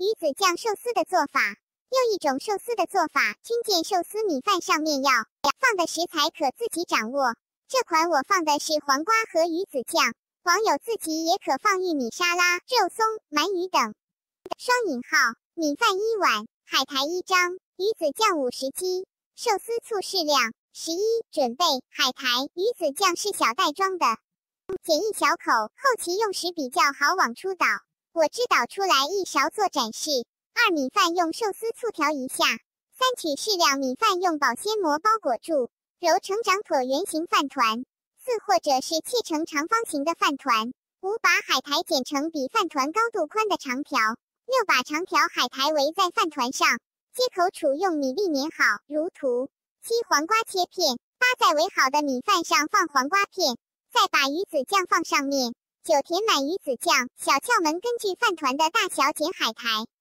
鱼子酱寿司的做法。又一种寿司的做法，军舰寿司米饭上面要放的食材可自己掌握。这款我放的是黄瓜和鱼子酱，网友自己也可放玉米沙拉、肉松、鳗鱼等。双引号，米饭1碗，海苔1张，鱼子酱50滴，寿司醋适量。11. 准备海苔、鱼子酱是小袋装的，剪一小口，后期用时比较好往出倒。我只倒出来1勺做展示。2. 米饭用寿司醋调一下。3. 取适量米饭用保鲜膜包裹住，揉成长椭圆形饭团。4. 或者是切成长方形的饭团。5. 把海苔剪成比饭团高度宽的长条。6. 把长条海苔围在饭团上，接口处用米粒粘好，如图。7. 黄瓜切片，在围好的米饭上放黄瓜片，再把鱼子酱放上面。9. 填满鱼子酱，小窍门根据饭团的大小剪海苔。